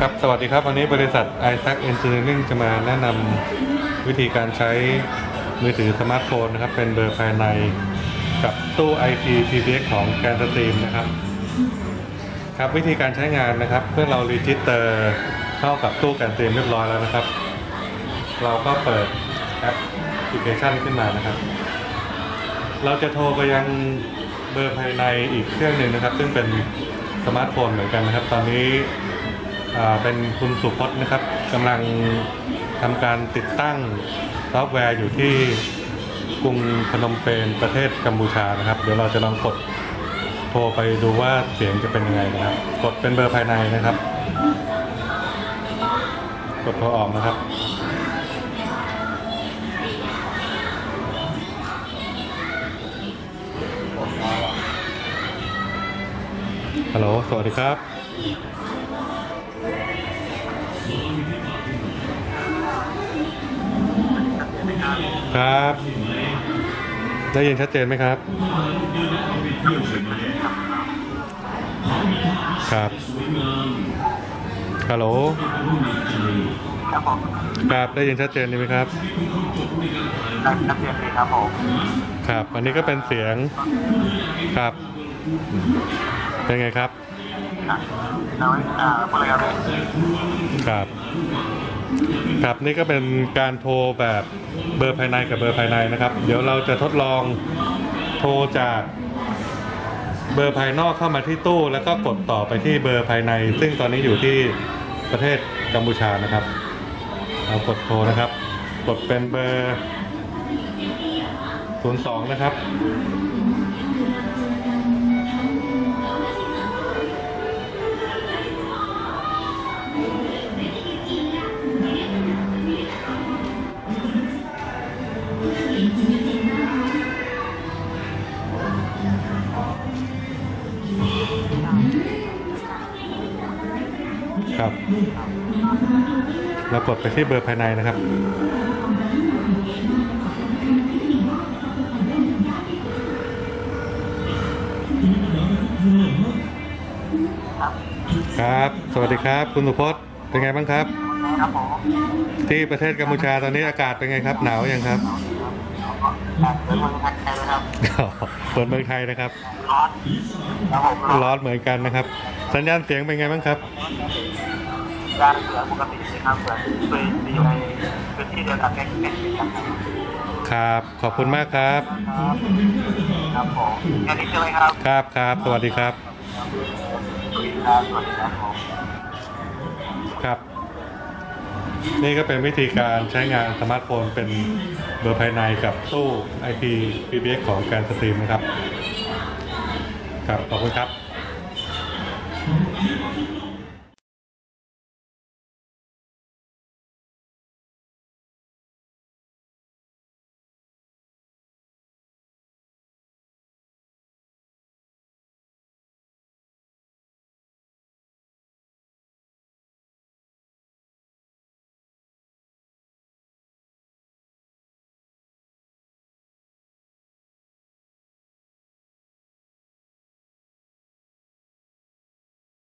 ครับสวัสดีครับวันนี้บริษัท Isaac Engineering จะมาแนะนำวิธีการใช้มือถือสมาร์ทโฟนนะครับเป็นเบอร์ภายในกับตู้ IP PBX ของแกนสตรีมนะครับครับวิธีการใช้งานนะครับเพื่อเรารีจิสเตอร์เข้ากับตู้แกนสตรีมเรียบร้อยแล้วนะครับเราก็เปิดแอปพลิเคชันขึ้นมานะครับเราจะโทรไปยังเบอร์ภายในอีกเครื่องหนึ่งนะครับซึ่งเป็นสมาร์ทโฟนเหมือนกันนะครับตอนนี้เป็นคุณสุพจน์นะครับกำลังทำการติดตั้งซอฟต์แวร์อยู่ที่กรุงพนมเปญประเทศกัมพูชานะครับเดี๋ยวเราจะลองกดโทรไปดูว่าเสียงจะเป็นยังไงนะครับกดเป็นเบอร์ภายในนะครับกดโทรออกนะครับฮัลโหลสวัสดีครับครับได้ยินชัดเจนไหมครับครับฮัลโหลครับได้ยินชัดเจนไหมครับชัดเจนดีครับผมครับอันนี้ก็เป็นเสียงครับเป็นไงครับครับครับนี่ก็เป็นการโทรแบบเบอร์ภายในกับเบอร์ภายในนะครับเดี๋ยวเราจะทดลองโทรจากเบอร์ภายนอกเข้ามาที่ตู้แล้วก็กดต่อไปที่เบอร์ภายในซึ่งตอนนี้อยู่ที่ประเทศกัมพูชานะครับเรากดโทรนะครับกดเป็นเบอร์02นะครับครับแล้วกดไปที่เบอร์ภายในนะครับครับสวัสดีครับคุณสุพจน์เป็นไงบ้างครับที่ประเทศกัมพูชาตอนนี้อากาศเป็นไงครับหนาวยังครับเปิดเมืองไทยนะครับร้อนเหมือนกันนะครับสัญญาณเสียงเป็นไงบ้างครับการเสียงปกตินะครับเหมือนเคยอยู่ในพื้นที่เดียวกันแค่ครับขอบคุณมากครับครับผมแค่นี้ใช่ไหมครับครับครับสวัสดีครับสวัสดีครับผมครับนี่ก็เป็นวิธีการใช้งานสมาร์ทโฟนเป็นเบอร์ภายในกับตู้ IP PBX ของแกนสตรีมนะครับครับขอบคุณครับ